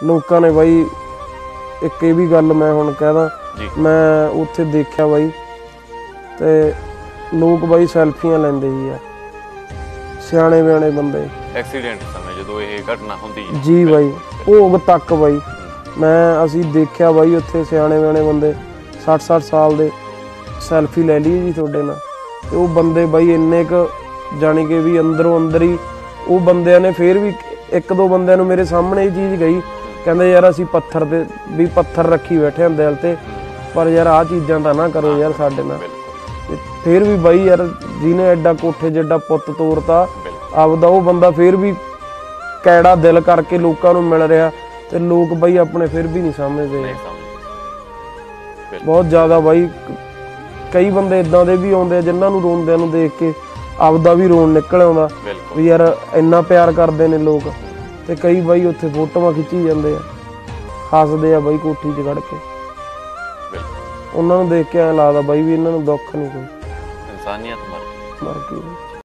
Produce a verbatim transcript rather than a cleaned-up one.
लोगों ने बई एक ये भी गल मैं हुण कहदा, मैं उत्थे देखिया बई ते लोग बई सैल्फियां लैंदे ही आ, सियाणे बियाणे बंदे एक्सीडेंट समय जदों ये घटना हुंदी है जी बई भोग तक बई मैं असी देखिया बई उत्थे सियाणे बियाणे बंदे सठ सठ साल दे सैल्फी लै ली जी तुहाडे नाल ते वो बंदे बई इन्ने क जानी कि भी अंदरों अंदर ही वो बंदियां ने फिर भी एक दो बंदियां नूं मेरे सामने ये चीज़ गई, कहंदे यार असी पत्थर ते भी पत्थर रखी बैठे हैं दिल ते, पर यार आ चीज़ां तां ना करो यार साडे नाल। फिर भी बई यार जिन्हें एडा कोठे जिड्डा पुत्त तोड़ता आपदा वो बंदा फिर भी कैड़ा दिल करके लोगों नूं मिल रहा ते लोग बई अपने फिर भी नहीं समझते। बहुत ज़्यादा बई कई बंदे इदां दे भी आउंदे जिन्हां नूं रोंदिਆਂ नूं देख के आपदा भी रोन निकल आउंदा भी यार इन्ना प्यार करते हैं लोग, ते कई बई उत्थे फोटोआं खिच्ची जाते हैं हसदे आ बई कोठी च खड़ के, उन्हां नूं देख के ऐ लगदा बई भी इन्हां नूं दुख नहीं कोई, इंसानियत मर गई मर गई।